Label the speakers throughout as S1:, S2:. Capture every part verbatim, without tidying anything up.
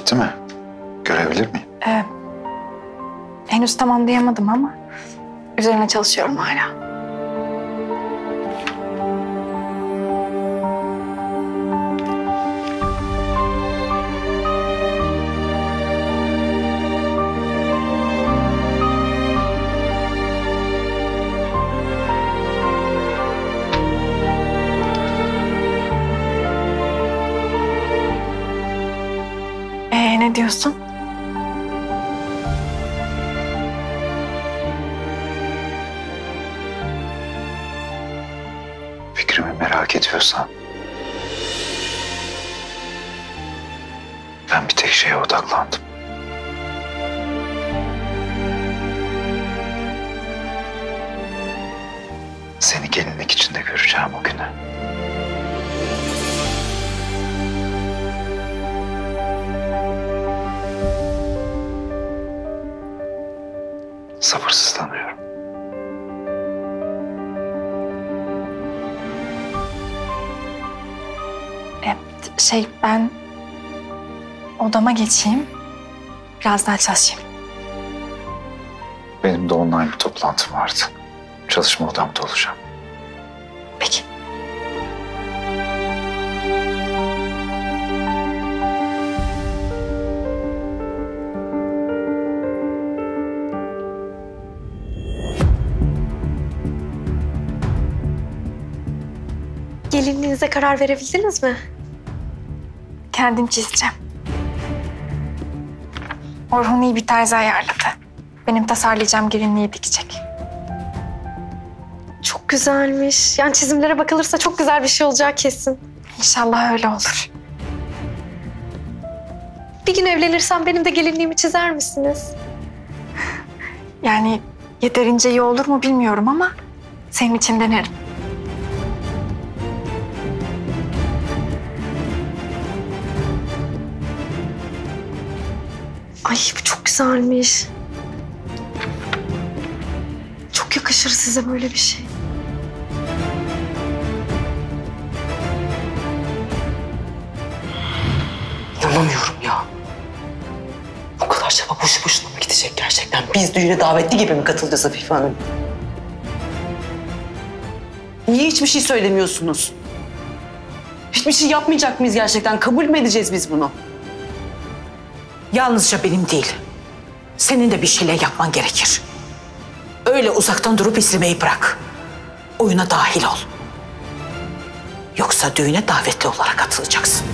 S1: Bitti mi? Görebilir miyim?
S2: Ee, henüz tamamlayamadım ama üzerine çalışıyorum hala. Ee, ne diyorsun?
S1: Fikrimi merak ediyorsan ben bir tek şeye odaklandım. Seni gelinlik içinde göreceğim o güne. Sabırsızlanıyorum.
S2: Ee, şey ben odama geçeyim. Biraz daha çalışayım.
S1: Benim de online bir toplantım vardı. Çalışma odamda olacağım.
S2: Peki.
S3: Gelinliğinize karar verebildiniz mi?
S2: Kendim çizeceğim. Orhun iyi bir terzi ayarladı. Benim tasarlayacağım gelinliği dikecek.
S3: Çok güzelmiş. Yani çizimlere bakılırsa çok güzel bir şey olacak kesin.
S2: İnşallah öyle olur.
S3: Bir gün evlenirsem benim de gelinliğimi çizer misiniz?
S2: Yani yeterince iyi olur mu bilmiyorum ama senin için denerim.
S3: Ay bu çok güzelmiş. Çok yakışır size böyle bir şey.
S4: İnanamıyorum ya. O kadar çaba boşu boşuna mı gidecek gerçekten? Biz düğüne davetli gibi mi katılacağız Afife Hanım? Niye hiçbir şey söylemiyorsunuz? Hiçbir şey yapmayacak mıyız gerçekten? Kabul mü edeceğiz biz bunu?
S5: Yalnızca benim değil. Senin de bir şeyler yapman gerekir. Öyle uzaktan durup izlemeyi bırak. Oyuna dahil ol. Yoksa düğüne davetli olarak katılacaksın.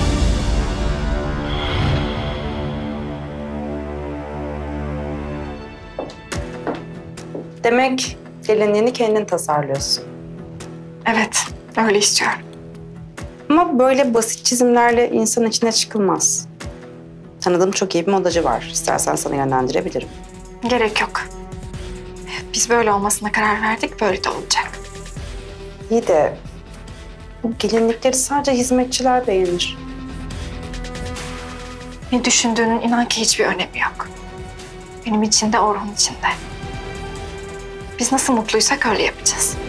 S6: Demek gelinliğini kendin tasarlıyorsun.
S2: Evet, öyle istiyorum.
S6: Ama böyle basit çizimlerle insan içine çıkılmaz. Tanıdığım çok iyi bir modacı var. İstersen sana yönlendirebilirim.
S2: Gerek yok. Biz böyle olmasına karar verdik, böyle de olacak.
S6: İyi de bu gelinlikleri sadece hizmetçiler beğenir.
S2: Ne düşündüğünün inan ki hiçbir önemi yok. Benim için de Orhun için de. Biz nasıl mutluysak öyle yapacağız.